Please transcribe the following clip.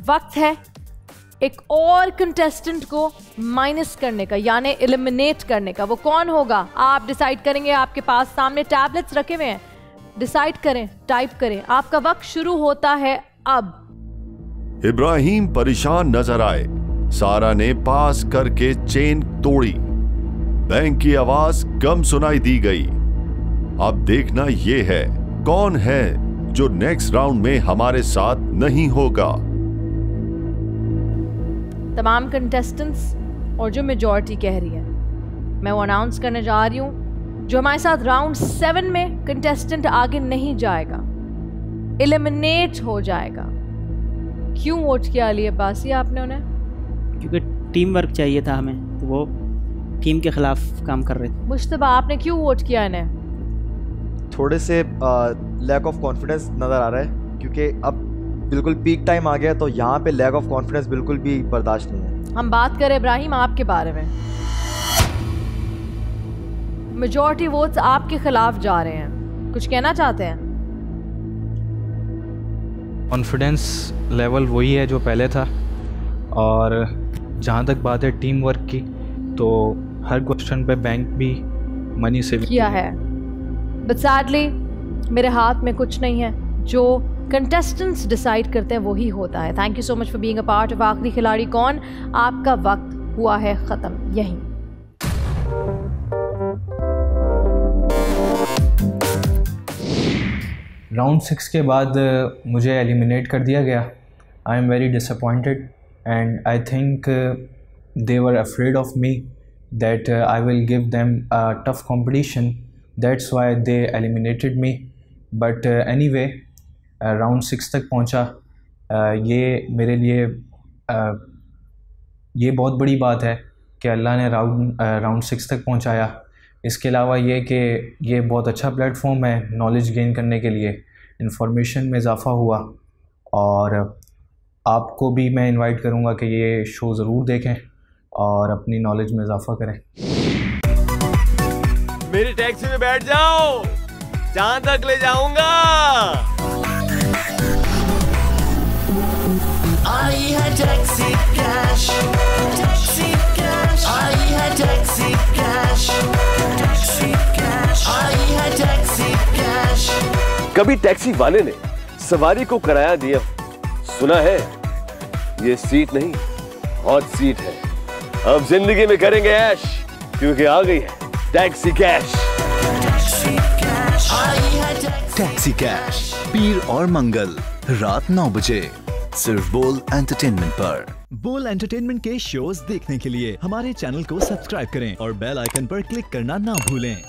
वक्त है एक और कंटेस्टेंट को माइनस करने का, यानी एलिमिनेट करने का। वो कौन होगा आप डिसाइड करेंगे। आपके पास सामने टैबलेट्स रखे हुए हैं, डिसाइड करें, टाइप करें। आपका वक्त शुरू होता है अब। इब्राहिम परेशान नजर आए। सारा ने पास करके चेन तोड़ी। बैंक की आवाज कम सुनाई दी गई। अब देखना यह है कौन है जो नेक्स्ट राउंड में हमारे साथ नहीं होगा। तमाम कंटेस्टेंट्स और जो मेजॉरिटी कह रही है, मैं वो अनाउंस करने जा रही हूं। जो हमारे साथ राउंड 7 में कंटेस्टेंट आगे नहीं जाएगा, एलिमिनेट हो जाएगा। क्यों वोट किया अली अब्बासी आपने उन्हें? क्योंकि टीम वर्क चाहिए था हमें, तो वो टीम के खिलाफ काम कर रहे थे। मुश्तबा आपने क्यों वोट किया इन्हें? थोड़े से लैक ऑफ कॉन्फिडेंस नज़र आ रहा है, क्योंकि अब बिल्कुल पीक टाइम आ गया, तो यहाँ पे लैक ऑफ कॉन्फिडेंस बिल्कुल भी बर्दाश्त नहीं है। हम बात करें इब्राहिम आपके बारे में। मेजॉरिटी वोट्स आपके खिलाफ जा रहे हैं, कुछ कहना चाहते हैं? कॉन्फिडेंस लेवल वही है जो पहले था, और जहाँ तक बात है टीम वर्क की, तो हर क्वेश्चन पे बैंक भी मनी से किया है। बट सैडली मेरे हाथ में कुछ नहीं है। जो कंटेस्टेंट्स डिसाइड करते हैं वही होता है। Thank you so much for being a part of आखिरी खिलाड़ी कौन। आपका वक्त हुआ है ख़त्म यहीं। राउंड 6 के बाद मुझे एलिमिनेट कर दिया गया। I am very disappointed and I think they were afraid of me that I will give them a tough competition, that's why they eliminated me. But anyway round 6 तक पहुंचा। ये मेरे लिए ये बहुत बड़ी बात है कि अल्लाह ने राउंड 6 तक पहुंचाया। इसके अलावा ये कि ये बहुत अच्छा प्लेटफॉर्म है नॉलेज गेन करने के लिए, इंफॉर्मेशन में इजाफ़ा हुआ। और आपको भी मैं इनवाइट करूँगा कि ये शो ज़रूर देखें और अपनी नॉलेज में इजाफ़ा करें। मेरी टैक्सी में बैठ जाओ, जहाँ तक ले जाऊँगा। आई है टैक्सी कैश, टैक्सी कैश, आई है टैक्सी कैश, टैक्सी कैश, आई है टैक्सी कैश। कभी टैक्सी वाले ने सवारी को किराया दिया, सुना है? ये सीट नहीं, हॉट सीट है। अब जिंदगी में करेंगे ऐश, क्योंकि आ गई है टैक्सी कैश। टैक्सी कैश, आई है टैक्सी कैश, पीर और मंगल रात 9 बजे सिर्फ बोल एंटरटेनमेंट पर। बोल एंटरटेनमेंट के शोज देखने के लिए हमारे चैनल को सब्सक्राइब करें और बेल आइकन पर क्लिक करना ना भूलें।